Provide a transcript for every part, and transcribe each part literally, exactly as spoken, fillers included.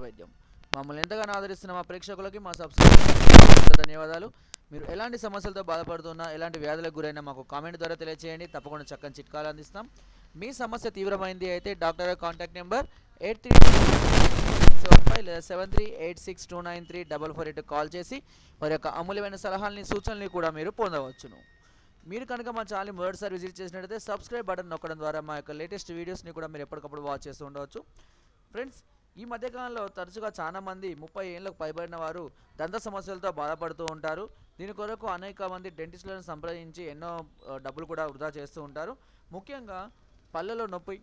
వైద్యం. మమ్మల్ని ఎంతగానో ఆదరిస్తున్న మా ప్రేక్షకులకి మా సబ్స్క్రైబర్లకు ధన్యవాదాలు. మీరు ఎలాంటి సమస్యలతో బాధపడుతున్నా, ఎలాంటి వ్యాధులకు గురైనా మాకు కామెంట్ ద్వారా తెలియజేయండి. తప్పకుండా చక్కని చిట్కాలు అందిస్తాం. మీ సమస్య తీవ్రమైంది అయితే doctor contact number eight three seven five లేదా seven three eight six two nine three double four eight call చేసి వారి యొక్క అమూల్యమైన సలహాలని, సూచనలు కూడా మీరు పొందవచ్చును. మీరు కనుక మా ఛానల్ని మొదటిసారి విజిట్ చేసినట్లయితే సబ్స్క్రైబ్ బటన్ నొక్కడం ద్వారా మా యొక్క లేటెస్ట్ వీడియోస్ని కూడా మీరు ఎప్పటికప్పుడు వాచ్ చేస్తూ ఉండవచ్చు. ఫ్రెండ్స్, ఈ మధ్యకాలంలో తరచుగా చాలామంది ముప్పై ఏళ్ళకు పైబడిన వారు దంత సమస్యలతో బాధపడుతూ ఉంటారు. దీని కొరకు అనేక మంది డెంటిస్టులను సంప్రదించి ఎన్నో డబ్బులు కూడా వృధా చేస్తూ ఉంటారు. ముఖ్యంగా పళ్ళలో నొప్పి,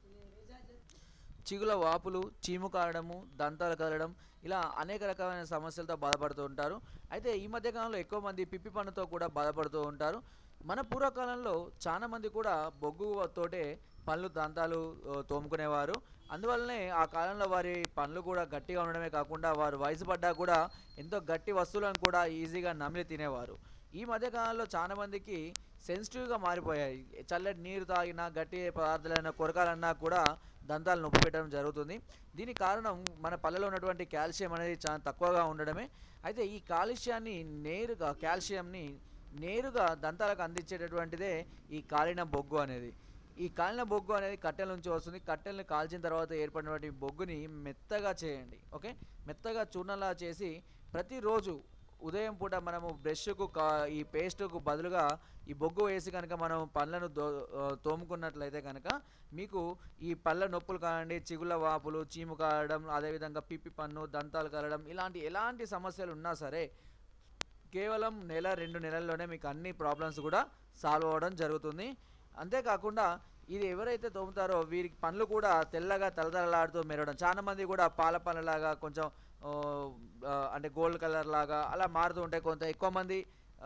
చిగుల వాపులు, చీము కారడము, దంతాలు కదలడం, ఇలా అనేక రకమైన సమస్యలతో బాధపడుతూ ఉంటారు. అయితే ఈ మధ్యకాలంలో ఎక్కువ మంది పిప్పి పన్నుతో కూడా బాధపడుతూ ఉంటారు. మన పూర్వకాలంలో చాలా మంది కూడా బొగ్గుతోటే పళ్ళు, దంతాలు తోముకునేవారు. అందువల్లనే ఆ కాలంలో వారి పళ్ళు కూడా గట్టిగా ఉండడమే కాకుండా వారు వయసు పడ్డా కూడా ఎంతో గట్టి వస్తువులను కూడా ఈజీగా నమిలి తినేవారు. ఈ మధ్యకాలంలో చాలా మందికి సెన్సిటివ్గా మారిపోయాయి. చల్లటి నీరు తాగినా, గట్టి పదార్థాలైనా కొరకాలన్నా కూడా దంతాలు నొప్పి పెట్టడం జరుగుతుంది. దీనికి కారణం మన పళ్ళలో ఉన్నటువంటి కాల్షియం అనేది చాలా తక్కువగా ఉండడమే. అయితే ఈ కాల్షియాన్ని నేరుగా కాల్షియంని నేరుగా దంతాలకు అందించేటటువంటిదే ఈ కాలిన బొగ్గు అనేది. ఈ కాలిన బొగ్గు అనేది కట్టెల నుంచి వస్తుంది. కట్టెల్ని కాల్చిన తర్వాత ఏర్పడినటువంటి బొగ్గుని మెత్తగా చేయండి. ఓకే, మెత్తగా చూర్ణంలా చేసి ప్రతిరోజు ఉదయం పూట మనము బ్రష్కు కా ఈ పేస్టుకు బదులుగా ఈ బొగ్గు వేసి కనుక మనం పళ్ళను దో తోముకున్నట్లయితే కనుక మీకు ఈ పళ్ళ నొప్పులు కానివ్వండి, చిగుళ్ళ వాపులు, చీము కారడం, అదేవిధంగా పిప్పి పన్ను, దంతాలు కలడం, ఇలాంటి ఎలాంటి సమస్యలు ఉన్నా సరే కేవలం నెల రెండు నెలల్లోనే మీకు అన్ని ప్రాబ్లమ్స్ కూడా సాల్వ్ అవ్వడం జరుగుతుంది. అంతేకాకుండా ఇది ఎవరైతే తోముతారో వీరికి పనులు కూడా తెల్లగా తలతలలాడుతూ మెరవడం, చాలామంది కూడా పాల పనులాగా కొంచెం అంటే గోల్డ్ కలర్ లాగా అలా మారుతూ ఉంటాయి. కొంత ఎక్కువ మంది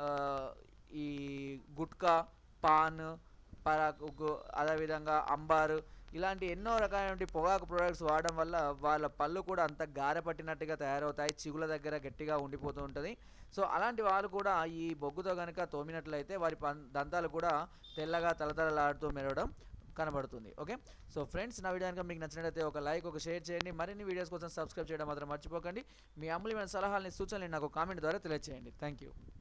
ఈ గుట్కా, పాన్, పరాకు, అదేవిధంగా అంబారు, ఇలాంటి ఎన్నో రకాలైన పొగాకు ప్రొడక్ట్స్ వాడడం వల్ల వాళ్ళ పళ్ళు కూడా అంత గారెపట్టినట్టుగా తయారవుతాయి, చిగుల దగ్గర గట్టిగా ఉండిపోతూ ఉంటుంది. సో అలాంటి వాళ్ళు కూడా ఈ బొగ్గుతో కనుక తోమినట్లయితే వారి దంతాలు కూడా తెల్లగా తలతలలాడుతూ మెరవడం కనబడుతుంది. ఓకే, సో ఫ్రెండ్స్, నా వీడియో కనుక మీకు నచ్చినట్లయితే ఒక లైక్, ఒక షేర్ చేయండి. మరిన్ని వీడియోస్ కోసం సబ్స్క్రైబ్ చేయడం మాత్రం మర్చిపోకండి. మీ అమూల్యమైన సలహాలని, సూచనలు నాకు కామెంట్ ద్వారా తెలియజేయండి. Thank you.